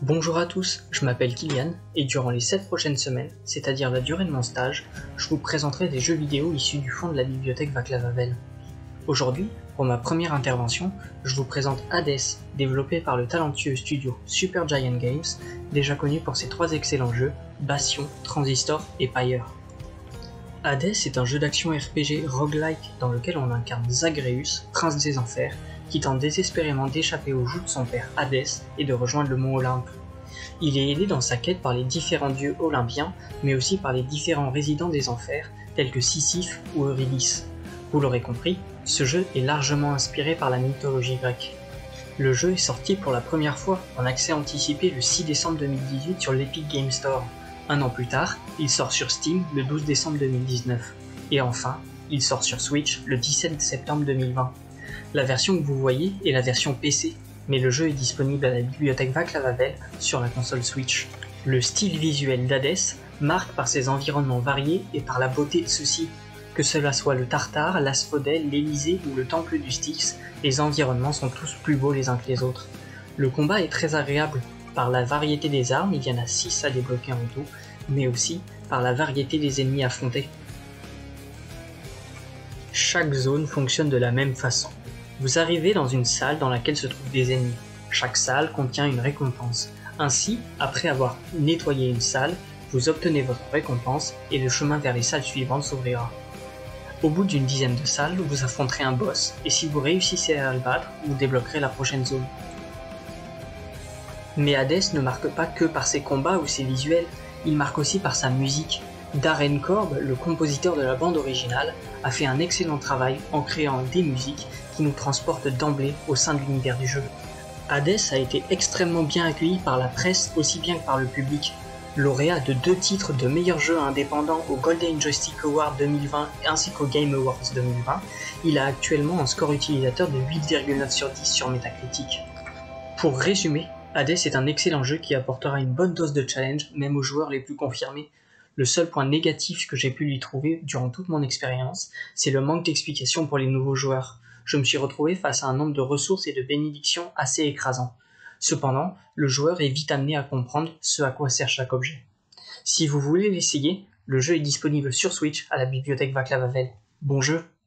Bonjour à tous, je m'appelle Kylian et durant les 7 prochaines semaines, c'est-à-dire la durée de mon stage, je vous présenterai des jeux vidéo issus du fond de la bibliothèque Václav Havel. Aujourd'hui, pour ma première intervention, je vous présente Hades, développé par le talentueux studio Supergiant Games, déjà connu pour ses 3 excellents jeux, Bastion, Transistor et Pyre. Hades est un jeu d'action RPG roguelike dans lequel on incarne Zagreus, prince des enfers, qui tente désespérément d'échapper aux joues de son père Hadès et de rejoindre le mont Olympe. Il est aidé dans sa quête par les différents dieux olympiens, mais aussi par les différents résidents des enfers, tels que Sisyphe ou Eurydice. Vous l'aurez compris, ce jeu est largement inspiré par la mythologie grecque. Le jeu est sorti pour la première fois en accès anticipé le 6 décembre 2018 sur l'Epic Game Store. Un an plus tard, il sort sur Steam le 12 décembre 2019. Et enfin, il sort sur Switch le 17 septembre 2020. La version que vous voyez est la version PC, mais le jeu est disponible à la bibliothèque Václav Havel sur la console Switch. Le style visuel d'Hades marque par ses environnements variés et par la beauté de ceux-ci. Que cela soit le Tartare, l'Asphodèle, l'Élysée ou le Temple du Styx, les environnements sont tous plus beaux les uns que les autres. Le combat est très agréable, par la variété des armes, il y en a 6 à débloquer en tout, mais aussi par la variété des ennemis affrontés. Chaque zone fonctionne de la même façon. Vous arrivez dans une salle dans laquelle se trouvent des ennemis. Chaque salle contient une récompense. Ainsi, après avoir nettoyé une salle, vous obtenez votre récompense et le chemin vers les salles suivantes s'ouvrira. Au bout d'une dizaine de salles, vous affronterez un boss, et si vous réussissez à le battre, vous débloquerez la prochaine zone. Mais Hades ne marque pas que par ses combats ou ses visuels, il marque aussi par sa musique. Darren Korb, le compositeur de la bande originale, a fait un excellent travail en créant des musiques qui nous transportent d'emblée au sein de l'univers du jeu. Hades a été extrêmement bien accueilli par la presse aussi bien que par le public. Lauréat de 2 titres de meilleur jeu indépendant au Golden Joystick Award 2020 ainsi qu'au Game Awards 2020, il a actuellement un score utilisateur de 8,9 sur 10 sur Metacritic. Pour résumer, Hades est un excellent jeu qui apportera une bonne dose de challenge même aux joueurs les plus confirmés. Le seul point négatif que j'ai pu lui trouver durant toute mon expérience, c'est le manque d'explications pour les nouveaux joueurs. Je me suis retrouvé face à un nombre de ressources et de bénédictions assez écrasant. Cependant, le joueur est vite amené à comprendre ce à quoi sert chaque objet. Si vous voulez l'essayer, le jeu est disponible sur Switch à la bibliothèque Václav Havel. Bon jeu!